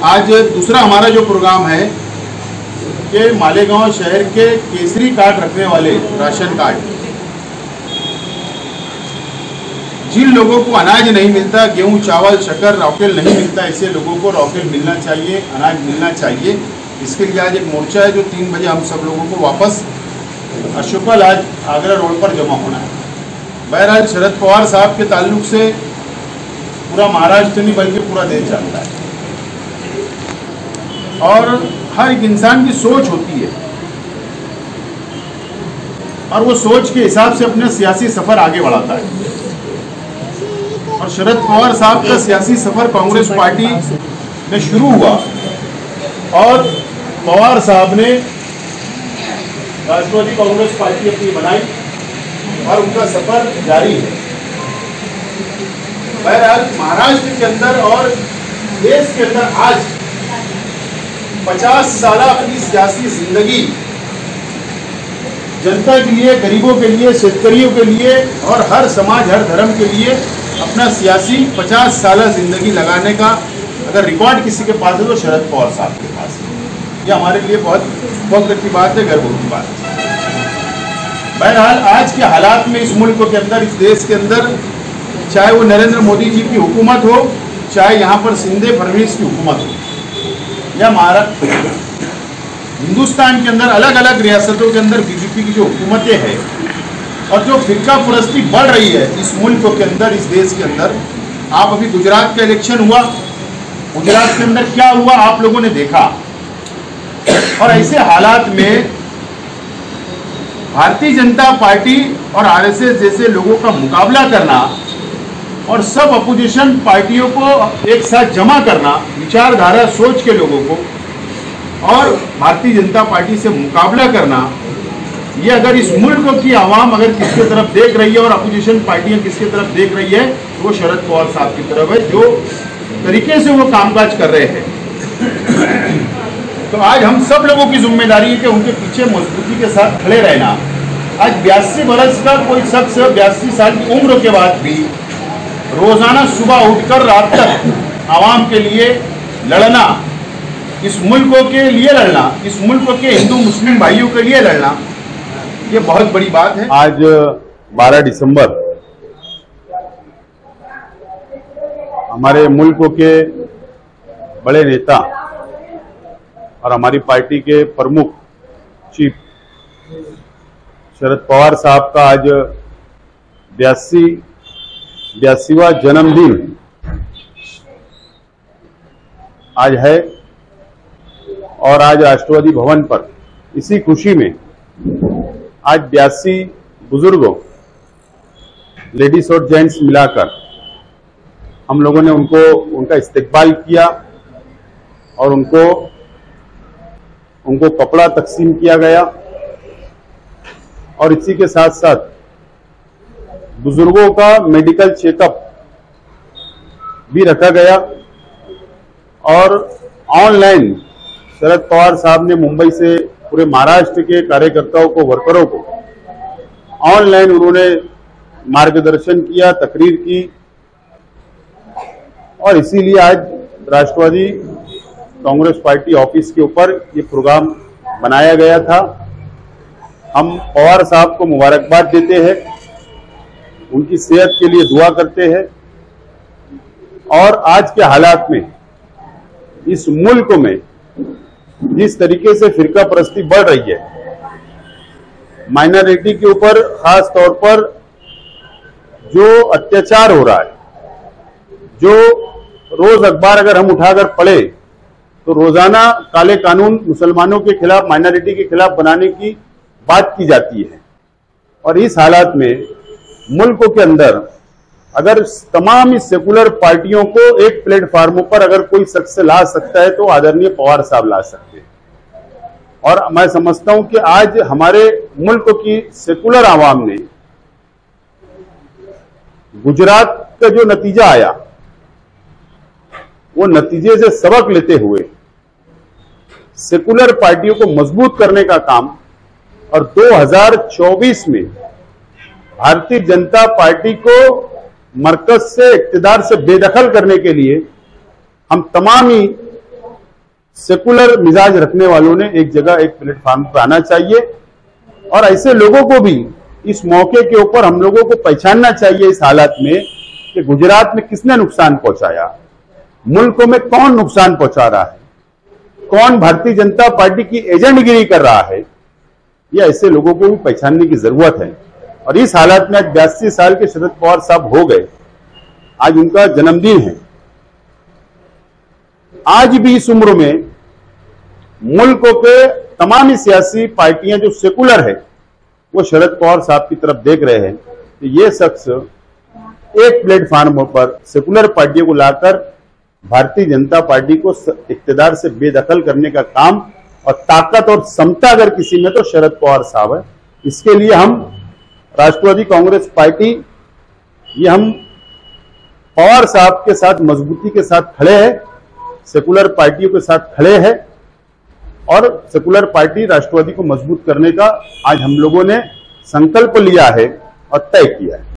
आज दूसरा हमारा जो प्रोग्राम है कि मालेगांव शहर के केसरी कार्ड रखने वाले राशन कार्ड, जिन लोगों को अनाज नहीं मिलता, गेहूं, चावल, शक्कर, राफेल नहीं मिलता, ऐसे लोगों को राफेल मिलना चाहिए, अनाज मिलना चाहिए। इसके लिए आज एक मोर्चा है जो 3 बजे हम सब लोगों को वापस अशोकल आज आगरा रोड पर जमा होना है। बहरहाल शरद पवार साहब के ताल्लुक से पूरा महाराष्ट्र नहीं बल्कि पूरा देश जानता है और हर एक इंसान की सोच होती है और वो सोच के हिसाब से अपना सियासी सफर आगे बढ़ाता है। और शरद पवार साहब का सियासी सफर कांग्रेस पार्टी में शुरू हुआ और पवार साहब ने राष्ट्रवादी कांग्रेस पार्टी अपनी बनाई और उनका सफर जारी है। बहरहाल महाराष्ट्र के अंदर और देश के अंदर आज 50 साल अपनी सियासी जिंदगी जनता के लिए, गरीबों के लिए, शेतकरियों के लिए और हर समाज, हर धर्म के लिए अपना सियासी 50 साल जिंदगी लगाने का अगर रिकॉर्ड किसी के पास है तो शरद पवार साहब के पास है। ये हमारे लिए बहुत फख्र की बात है, गर्व की बात है। बहरहाल आज के हालात में इस मुल्क के अंदर, इस देश के अंदर, चाहे वो नरेंद्र मोदी जी की हुकूमत हो, चाहे यहाँ पर शिंदे फडणवीस की हुकूमत हो, या महाराष्ट्र, हिंदुस्तान के अंदर अलग अलग रियासतों के अंदर बीजेपी की जो हुकूमतें हैं और जो फिरका परस्ती बढ़ रही है इस मुल्क के अंदर, इस देश के अंदर। आप अभी गुजरात का इलेक्शन हुआ, गुजरात के अंदर क्या हुआ आप लोगों ने देखा। और ऐसे हालात में भारतीय जनता पार्टी और आरएसएस जैसे लोगों का मुकाबला करना और सब अपोजिशन पार्टियों को एक साथ जमा करना, विचारधारा सोच के लोगों को, और भारतीय जनता पार्टी से मुकाबला करना, ये अगर इस मुल्क की आवाम अगर किसके तरफ देख रही है और अपोजिशन पार्टियां किसके तरफ देख रही है तो वो शरद पवार साहब की तरफ है, जो तरीके से वो कामकाज कर रहे हैं। तो आज हम सब लोगों की जिम्मेदारी है कि उनके पीछे मजबूती के साथ खड़े रहना। आज 82 बरस का कोई शख्स 82 साल की उम्र के बाद भी रोजाना सुबह उठकर रात तक आवाम के लिए लड़ना, इस मुल्क के लिए लड़ना, इस मुल्क के हिंदू मुस्लिम भाइयों के लिए लड़ना, ये बहुत बड़ी बात है। आज 12 दिसंबर हमारे मुल्क के बड़े नेता और हमारी पार्टी के प्रमुख चीफ शरद पवार साहब का आज 82वां जन्मदिन आज है। और आज राष्ट्रवादी भवन पर इसी खुशी में आज 82 बुजुर्गों, लेडीज और जेंट्स मिलाकर हम लोगों ने उनका इस्तकबाल किया और उनको कपड़ा तकसीम किया गया। और इसी के साथ साथ बुजुर्गों का मेडिकल चेकअप भी रखा गया। और ऑनलाइन शरद पवार साहब ने मुंबई से पूरे महाराष्ट्र के कार्यकर्ताओं को, वर्करों को ऑनलाइन उन्होंने मार्गदर्शन किया, तकरीर की। और इसीलिए आज राष्ट्रवादी कांग्रेस पार्टी ऑफिस के ऊपर ये प्रोग्राम बनाया गया था। हम पवार साहब को मुबारकबाद देते हैं, उनकी सेहत के लिए दुआ करते हैं। और आज के हालात में इस मुल्क में जिस तरीके से फिरका परस्ती बढ़ रही है, माइनॉरिटी के ऊपर खास तौर पर जो अत्याचार हो रहा है, जो रोज अखबार अगर हम उठाकर पढ़े तो रोजाना काले कानून मुसलमानों के खिलाफ, माइनॉरिटी के खिलाफ बनाने की बात की जाती है। और इस हालात में मुल्क के अंदर अगर तमाम इस सेकुलर पार्टियों को एक प्लेटफार्मों पर अगर कोई शख्स ला सकता है तो आदरणीय पवार साहब ला सकते हैं। और मैं समझता हूं कि आज हमारे मुल्क की सेकुलर आवाम ने गुजरात का जो नतीजा आया, वो नतीजे से सबक लेते हुए सेकुलर पार्टियों को मजबूत करने का काम और 2024 में भारतीय जनता पार्टी को मरकज से, इक्तिदार से बेदखल करने के लिए हम तमाम ही सेकुलर मिजाज रखने वालों ने एक जगह एक प्लेटफॉर्म पर आना चाहिए और ऐसे लोगों को भी इस मौके के ऊपर हम लोगों को पहचानना चाहिए इस हालत में कि गुजरात में किसने नुकसान पहुंचाया, मुल्क में कौन नुकसान पहुंचा रहा है, कौन भारतीय जनता पार्टी की एजेंटगिरी कर रहा है। ये ऐसे लोगों को भी पहचानने की जरूरत है। और इस हालत में आज 82 साल के शरद पवार साहब हो गए, आज उनका जन्मदिन है। आज भी इस उम्र में मुल्क के तमाम ही सियासी पार्टियां जो सेकुलर है वो शरद पवार साहब की तरफ देख रहे हैं कि ये शख्स एक प्लेटफॉर्म पर सेकुलर पार्टियों को लाकर भारतीय जनता पार्टी को इक्तदार से बेदखल करने का काम और ताकत और क्षमता अगर किसी में तो शरद पवार साहब है। इसके लिए हम राष्ट्रवादी कांग्रेस पार्टी ये हम पवार साहब के साथ मजबूती के साथ खड़े हैं, सेकुलर पार्टियों के साथ खड़े हैं और सेकुलर पार्टी राष्ट्रवादी को मजबूत करने का आज हम लोगों ने संकल्प लिया है और तय किया है।